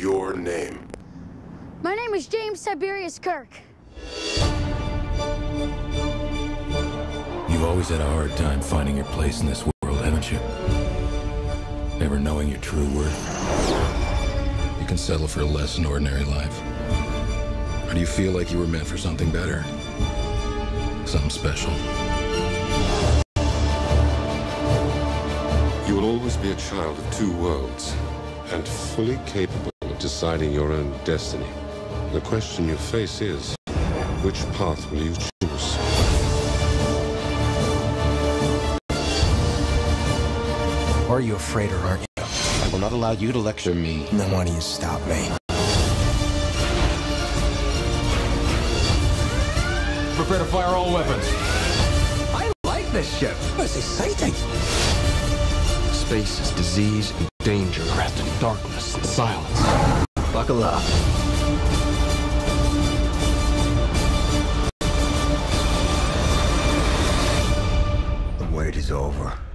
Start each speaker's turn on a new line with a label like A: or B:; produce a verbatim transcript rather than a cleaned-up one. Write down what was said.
A: your name?
B: My name is James Tiberius Kirk.
C: You've always had a hard time finding your place in this world, haven't you? Never knowing your true worth. You can settle for less than ordinary life. Or do you feel like you were meant for something better? Something special?
A: You will always be a child of two worlds, and fully capable of deciding your own destiny. The question you face is, which path will you choose?
D: Or are you afraid, or aren't you?
E: I will not allow you to lecture me.
D: Then why do you stop me?
F: Prepare to fire all weapons.
D: I like this ship. It's exciting.
F: Space is disease and danger, wrapped in darkness and silence.
D: Buckle up. The wait is over.